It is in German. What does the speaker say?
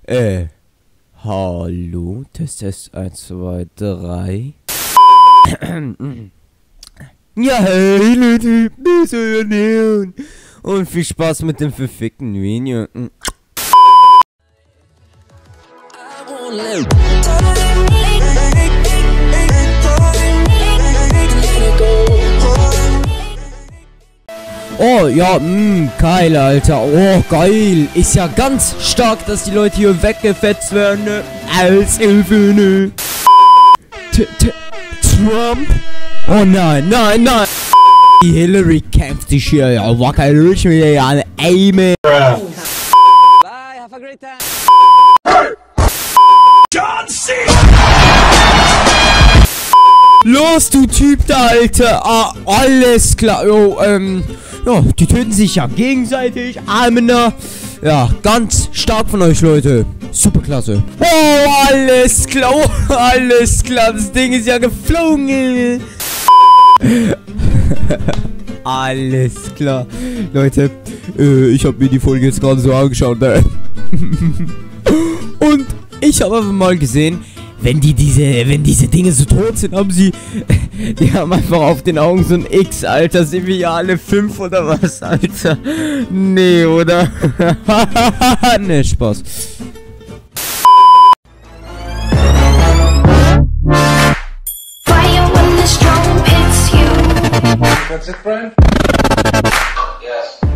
Hallo, Test 1, 2, 3. Ja, hey Leute, bis nähern. Und viel Spaß mit dem verfickten Video. Oh, ja, geil, Alter. Oh, geil. Ist ja ganz stark, dass die Leute hier weggefetzt werden, ne? Als Hilfe, ne? Trump? Oh nein, nein, nein. Die Hillary kämpft sich hier, ja. War kein Rich mehr, ja. Amen. Bye, have a great time. John C. Los, du Typ da, Alter. Ah, alles klar. Jo, ja, die töten sich ja gegenseitig. Amena. Ja, ganz stark von euch, Leute. Super klasse. Oh, alles klar. Oh, alles klar. Das Ding ist ja geflogen. Alles klar. Leute, ich habe mir die Folge jetzt gerade so angeschaut. Ne? Und ich habe aber mal gesehen, wenn diese Dinge so tot sind, die haben einfach auf den Augen so ein X, Alter. Sind wir ja alle 5 oder was, Alter? Nee, oder? Ne, Spaß. That's it, Brian? Yes.